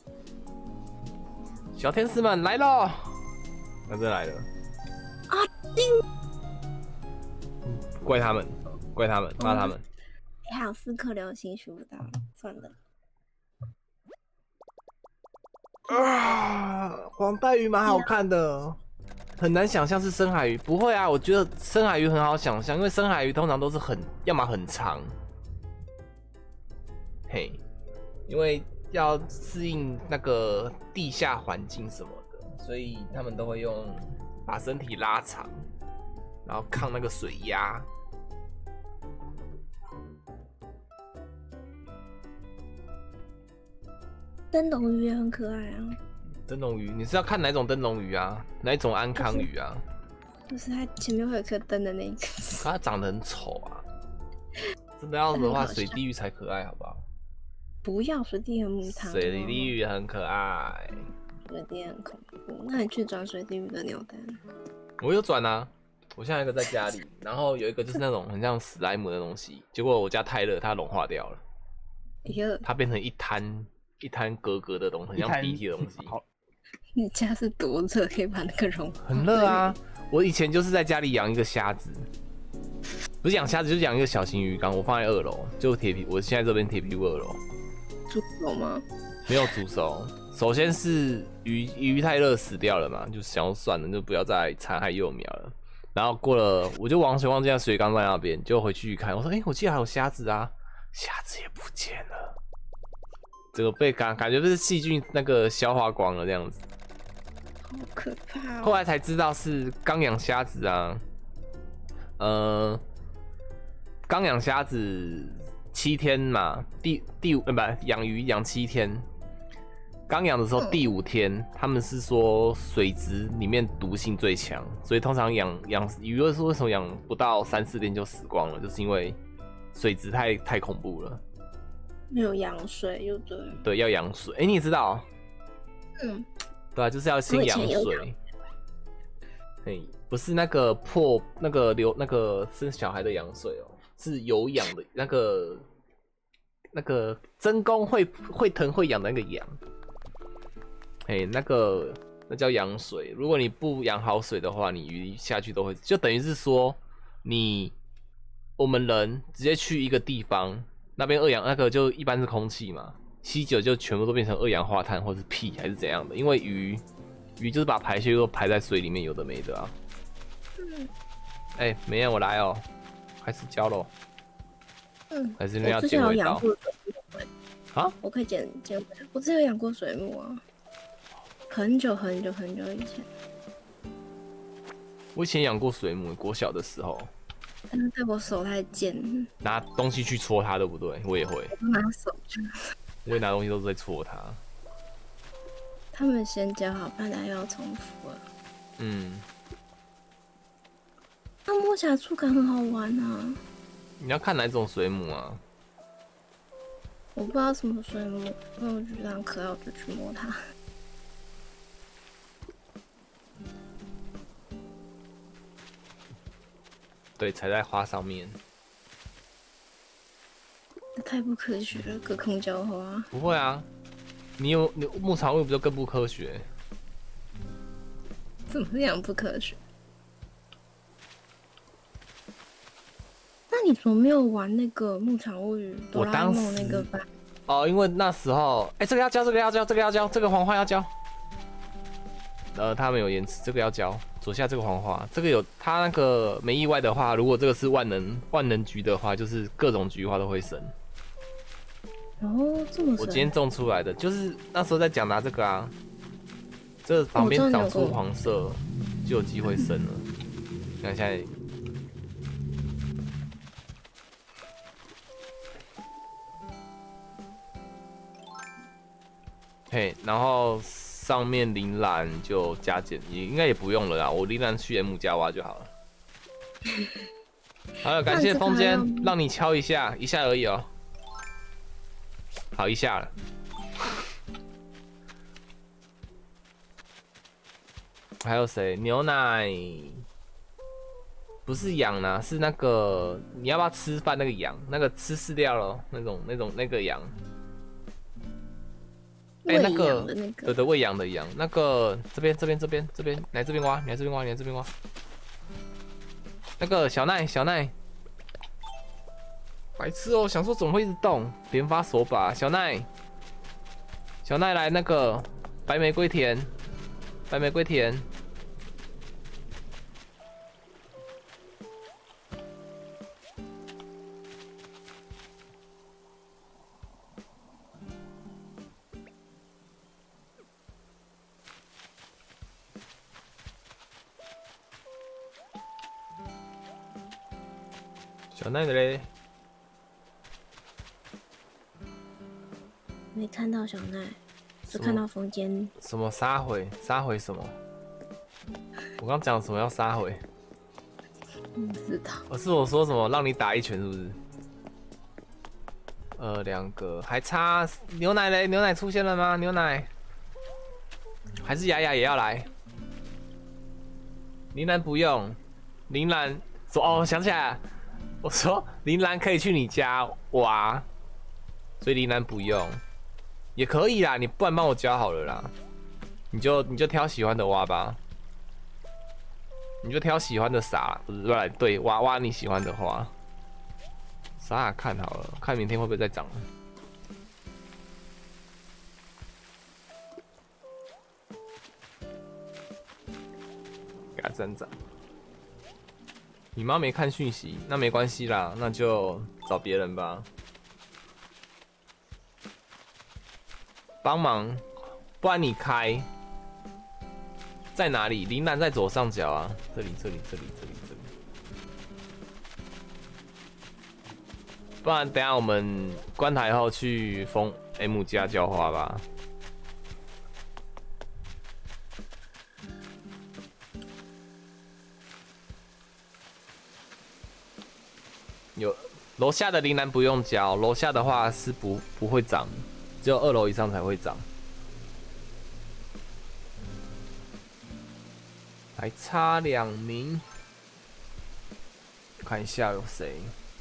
小天使们来了，那真来了。 啊！丁、 嗯，怪他们，怪他们，骂他们。 还有四颗流星许不到，算了。 啊，黄带鱼蛮好看的，很难想象是深海鱼。不会啊，我觉得深海鱼很好想象，因为深海鱼通常都是很，要么很长，嘿，因为要适应那个地下环境什么的， 所以他们都会用把身体拉长，然后抗那个水压。 灯笼鱼也很可爱啊。 灯笼鱼，你是要看哪种灯笼鱼啊？哪一种安康鱼啊？ 就是它前面会有颗灯的那一个。 它长得很丑啊！真的要的话，水滴鱼才可爱，好不好？ 不要，水滴鱼很母汤。 水滴鱼很可爱。 水滴很恐怖，那你去转水滴鱼的扭蛋。 我有转啊，我现在有一个在家里，然后有一个就是那种很像史莱姆的东西，结果我家太热，它融化掉了。它变成一滩一滩格格的东西，很像鼻涕的东西。 你家是多热，可以把那个融化？ 很热啊！我以前就是在家里养一个虾子，不是养虾子，就是养一个小型鱼缸，我放在二楼，就铁皮。我现在这边铁皮屋二楼。 煮熟吗？ 没有煮熟。首先是鱼鱼太热死掉了嘛，就想要算了，就不要再残害幼苗了。然后过了，我就完全忘记水缸在那边，就回去看，我说：“哎、欸，我记得还有虾子啊，虾子也不见了。”这个被感感觉是细菌那个消化光了这样子。 好可怕哦！ 后来才知道是刚养虾子啊，呃，刚养虾子七天嘛，第第五呃不养鱼养七天，刚养的时候第五天，嗯、他们是说水质里面毒性最强，所以通常养养鱼为什么养不到三四天就死光了，就是因为水质太太恐怖了， 没有养水又对， 对，要养水，哎、欸，你也知道， 嗯。 对啊，就是要先养水。嘿，不是那个破那个流那个生小孩的羊水哦，是有氧的那个那个真公会会疼会痒的那个羊。嘿，那个那叫羊水。如果你不养好水的话，你鱼下去都会，就等于是说你我们人直接去一个地方，那边二氧那个就一般是空气嘛。吸久就全部都变成二氧化碳或是屁还是怎样的，因为鱼鱼就是把排泄物排在水里面，有的没的啊。嗯。哎、欸，美艳我来哦、喔，开始教喽。嗯。还是因为要捡味道。啊？ 我可以捡捡。我之前有养过水母啊，很久很久很久以前。 我以前养过水母，国小的时候。 但是对我手太贱。 拿东西去戳它，对不对？我也会。 我拿手去。 我也拿东西都是在戳它。 他们先教好，不然要重复了。 嗯。 它摸起来触感很好玩啊。 你要看哪种水母啊？ 我不知道什么水母，因为我觉得很可爱，我就去摸它。 对，踩在花上面。 太不科学了，隔空浇花。 不会啊，你有你牧场物不就更不科学？ 怎么样不科学？那你怎么没有玩那个牧场物语哆啦 A 梦那个版？ 哦，因为那时候，哎、欸，这个要教，这个要教，这个要教，这个黄花要教。呃，他们有延迟，这个要教。左下这个黄花，这个有它那个没意外的话，如果这个是万能万能菊的话，就是各种菊花都会生。 哦，这么神！ 我今天种出来的，就是那时候在讲拿这个啊，这旁边长出黄色，就有机会生了。你看现在，嘿，然后上面铃兰就加减，也应该也不用了啦，我铃兰去 M 加挖就好了。好了，感谢风间，让你敲一下，一下而已哦、喔。好，一下了。还有谁？牛奶不是羊呢，是那个你要不要吃饭那个羊？那个吃饲料了那种那种那个羊。哎、欸，那个对对，喂羊的羊，那个这边这边这边这边，来这边挖，你来这边挖，你来这边挖。那个小奈小奈。白痴哦、喔，想说怎么会一直动？连发手把，小奈，小奈来那个白玫瑰田，白玫瑰田。 小奈的嘞？ 没看到小奈，只看到房间。 什么杀回？杀回什么？我刚讲什么要杀回？ 不知道。 我是我说什么让你打一拳是不是？呃，两个还差牛奶嘞？牛奶出现了吗？牛奶还是雅雅也要来？铃兰不用，铃兰说哦，想起来了，我说铃兰可以去你家挖，所以铃兰不用，也可以啦，你不然帮我教好了啦，你就你就挑喜欢的挖吧，你就挑喜欢的撒，不是不是对，挖挖你喜欢的花，撒撒看好了，看明天会不会再长。给他增长。你妈没看讯息，那没关系啦，那就找别人吧。帮忙，不然你开。在哪里？铃兰在左上角啊，这里，这里，这里，这里，这里。不然等一下我们关台后去封 M 家浇花吧。有楼下的铃兰不用浇，楼下的话是不不会长，只有二楼以上才会长。还差两名，看一下有谁。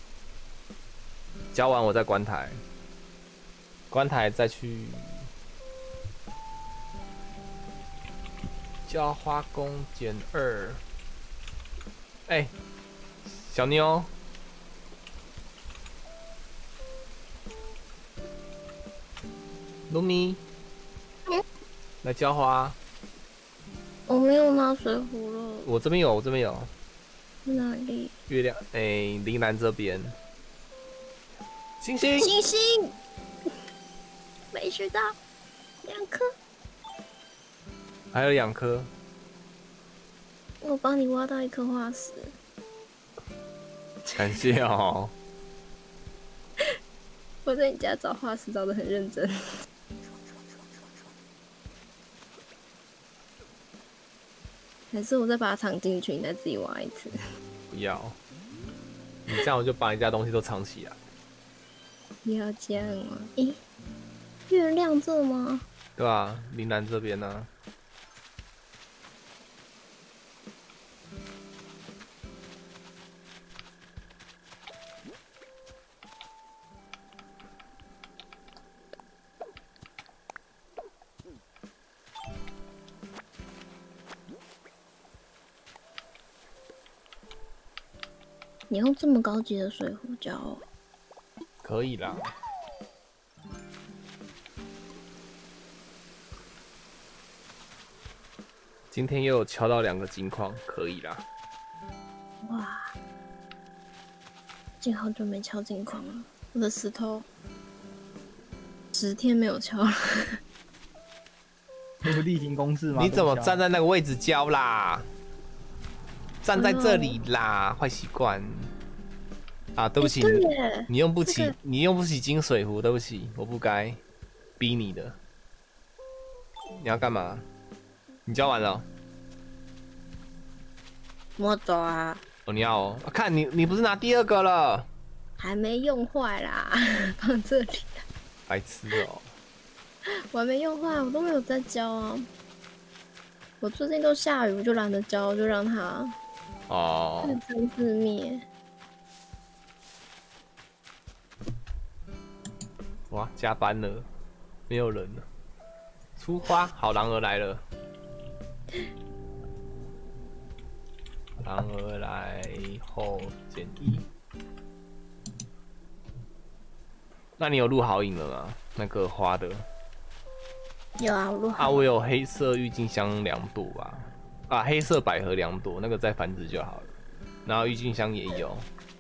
浇完我再关台，关台再去浇花工减二。哎、欸，小妞。卢米，嗯，来浇花。 我没有拿水壶了。 我这边有，我这边有。 哪里？ 月亮，哎、欸，铃兰这边。星星， 星星，没吃到，两颗。 还有两颗。 我帮你挖到一颗化石。 感谢哦。 我在你家找化石找得很认真。还是我再把它藏进去，你再自己挖一次。 不要，你这样我就把人家东西都藏起来。 不要这样啊！诶、欸，月亮这吗？ 对啊，铃兰这边呢、啊。 你用这么高级的水壶浇、哦？ 可以啦。今天又有敲到两个金矿，可以啦。 哇！已经好久没敲金矿了，我的石头十天没有敲了。 你不例行公事吗？ 你怎么站在那个位置教啦？站在这里啦，坏习惯。啊，对不起， 欸、 你用不起， 这个、 你用不起金水壶，对不起，我不该逼你的。你要干嘛？你教完了？ 我走啊！ 哦，你要哦，看你，你不是拿第二个了？ 还没用坏啦，放这里。 白痴哦！ 我还没用坏，我都没有在教啊。我最近都下雨，我就懒得教，就让它哦自生自灭。 哇，加班了，没有人了。出花，好，狼儿来了。狼儿来后减一。那你有录好影了吗？那个花的。 有啊，我录好。 啊，我有黑色郁金香两朵吧。啊，黑色百合两朵，那个再繁殖就好了。然后郁金香也有。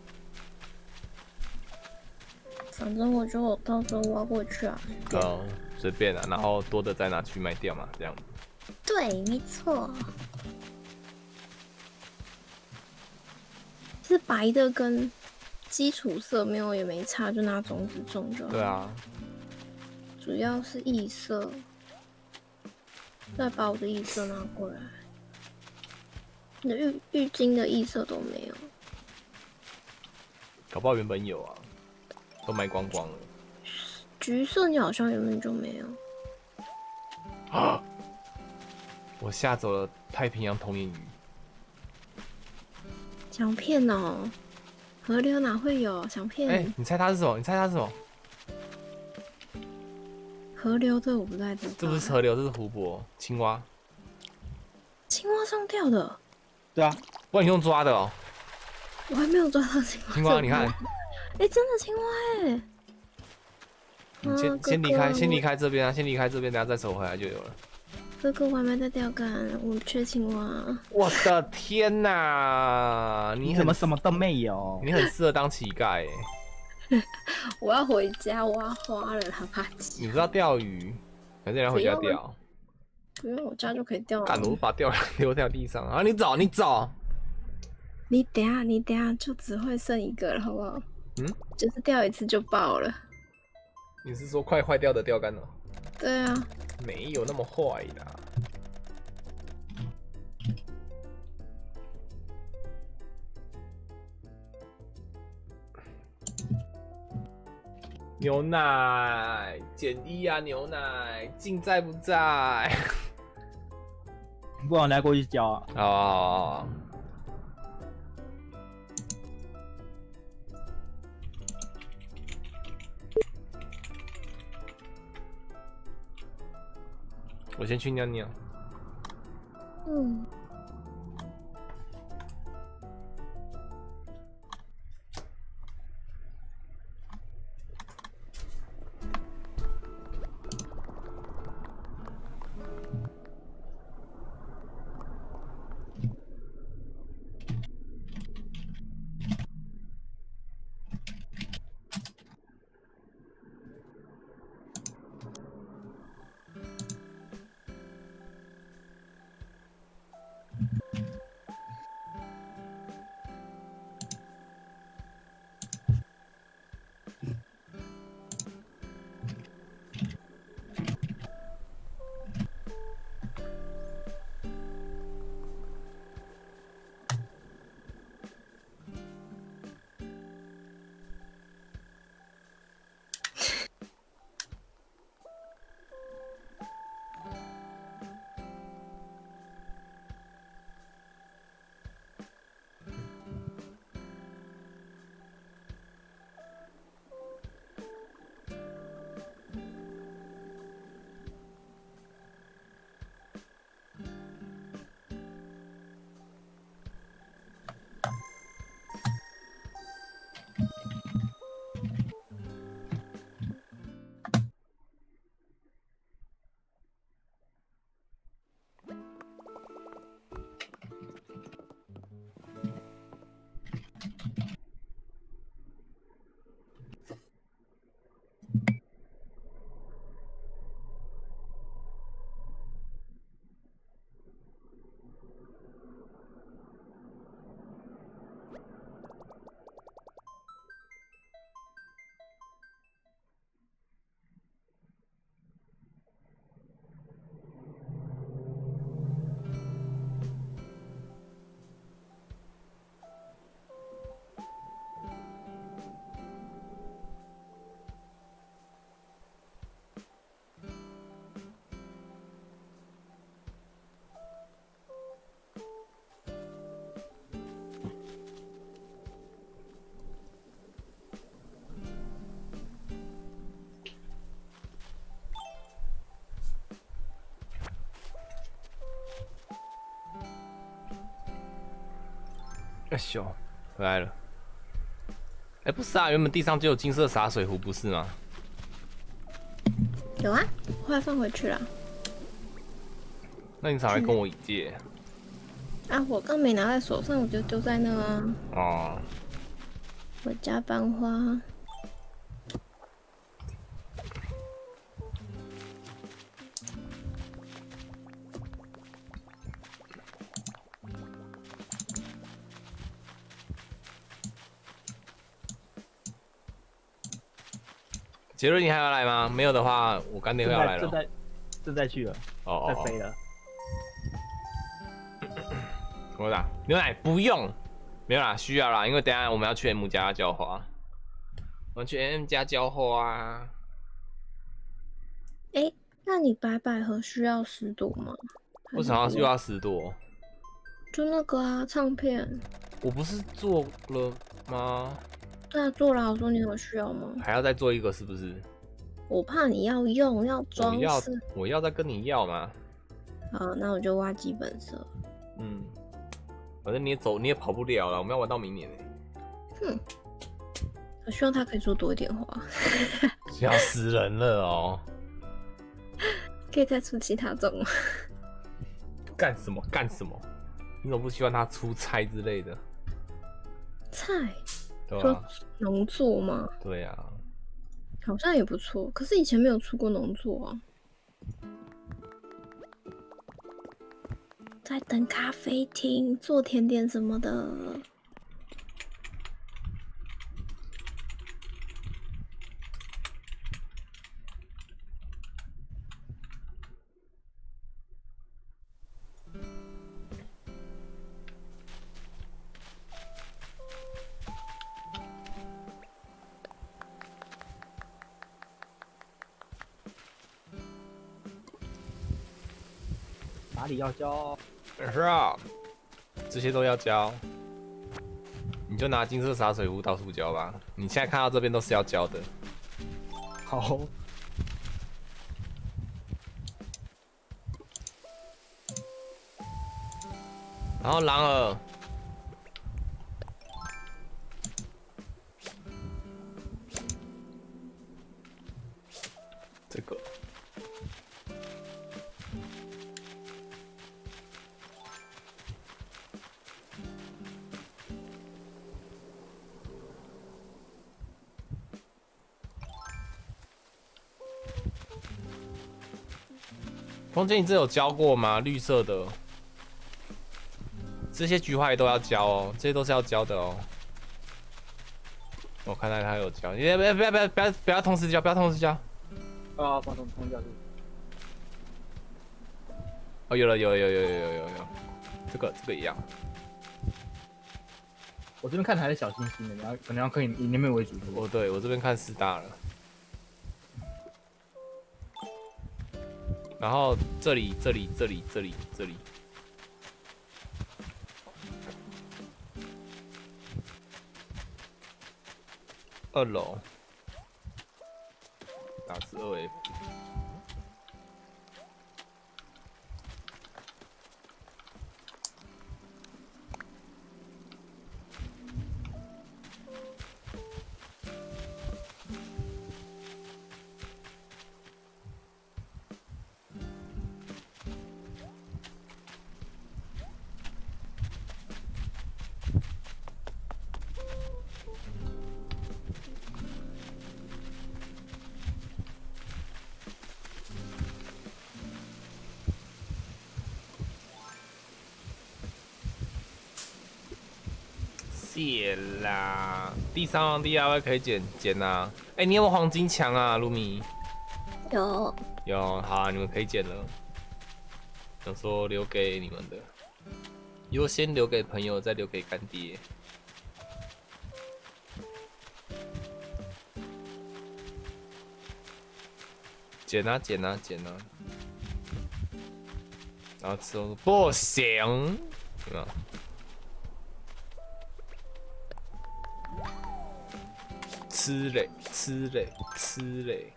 反正我就到时候挖过去啊。 嗯，随便啊，然后多的再拿去卖掉嘛，这样子。 对，没错。是白的跟基础色没有也没差，就拿种子种就好。 对啊， 主要是异色，再把我的异色拿过来。你的郁郁金的异色都没有， 搞不好原本有啊，都卖光光了。 橘色你好像原本就没有。 啊！我吓走了太平洋童年鱼。 想骗哦，河流哪会有想骗？ 哎、欸，你猜它是什么？你猜它是什么？ 河流这我不太知道。 这不是河流，这是湖泊。青蛙。 青蛙上吊的。 对啊， 不然你用抓的哦。 我还没有抓到青蛙。 青蛙，你看。 哎、欸，真的青蛙哎！ 你先、啊、先离开，先离开这边啊！先离开这边，等下再走回来就有了。 哥哥，我还没在钓竿，我缺青蛙。 我的天哪！你怎么什么都没有？ 你很适合当乞丐哎！ 我要回家挖花了，他怕急。 你不是要钓鱼，还是要回家钓？ 不用，我家就可以钓了。 干，我把钓竿丢在地上啊！你走，你走。 你等下，你等下就只会剩一个了，好不好？ 嗯， 就是钓一次就爆了。 你是说快坏掉的钓竿哦？ 对啊。 没有那么坏啦。牛奶，减一啊！牛奶，静在不在？ 不然我来过去教啊。 好啊好啊好啊。我先去尿尿。 嗯。 哎咻，回来了。哎、欸，不是啊，原本地上就有金色洒水壶，不是吗？ 有啊，后来放回去了。 那你咋会跟我一借？ 啊，我刚没拿在手上，我就丢在那啊。 哦。 我家班花。 杰瑞，你还要来吗？没有的话，我干爹会要来了。 正在正在去了， 哦在飞了。 我打牛奶不用，没有啦，需要啦，因为等下我们要去 M 家浇花，我们去 M 家浇花。 哎、欸，那你白百合需要十朵吗？ 为什么又要十朵？ 就那个啊，唱片。 我不是做了吗？ 对啊，做了。我说你有需要吗？ 还要再做一个是不是？ 我怕你要用，要装饰。 我要，我要再跟你要嘛。 好，那我就挖基本色。 嗯，反正你也走，你也跑不了了。我们要玩到明年哎。 哼，我希望他可以做多一点花。 笑死人了哦！ 可以再出其他种吗？ 干什么干什么？你怎么不希望他出菜之类的？ 菜？ 对啊， 农作吗？ 对啊， 好像也不错。可是以前没有出过农作啊。在等咖啡厅做甜点什么的。 哪里要交？ 是啊，这些都要交。你就拿金色洒水壶到处浇吧。你现在看到这边都是要浇的。 好。 然后狼儿，这个。风姐，你这有教过吗？绿色的，这些菊花也都要教哦，这些都是要教的哦。我看到他有教，你不要不要不要不要不要同时教，不要同时教。 啊，放同同教是。 哦，有了有了有有有有有有，这个这个一样。 我这边看的还是小星星的，你要可能要可以以那边为主。 哦，对我这边看四大了。然后这里这里这里这里这里，二楼打字二 F。谢啦，第三王 D I Y 可以捡捡呐。哎，你有没有黄金墙啊，卢米？ 有。 有，好啊，你们可以捡了。想说留给你们的，优先留给朋友，再留给干爹。捡啊捡啊捡啊，然后吃不行，有没有？吃嘞，吃嘞，吃嘞。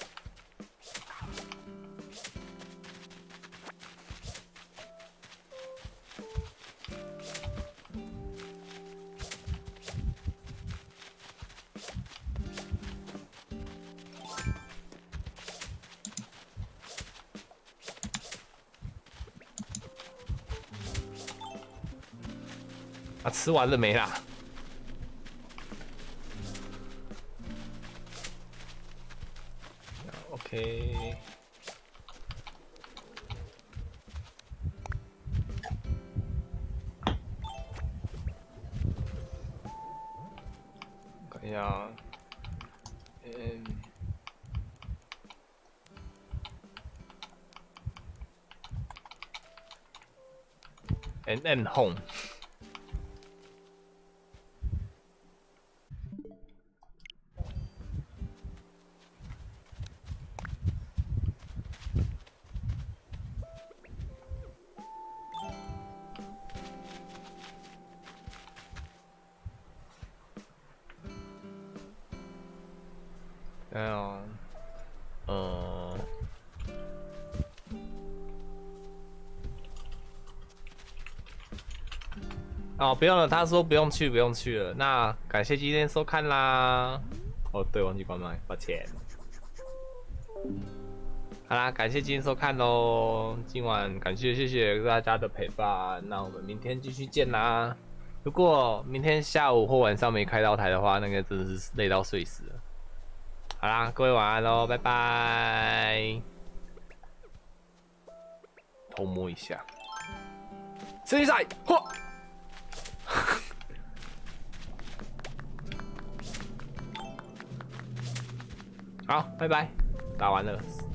啊，吃完了没啦？OK， 看一下，嗯， ，and and home。哎呀，嗯。哦，不用了，他说不用去，不用去了。那感谢今天收看啦。哦，对，忘记关麦，抱歉。好啦，感谢今天收看喽。今晚感谢谢谢大家的陪伴，那我们明天继续见啦。如果明天下午或晚上没开到台的话，那个真的是累到睡死了。好啦，各位晚安喽，拜拜。偷摸一下，世界赛，嚯！好，拜拜，打完了。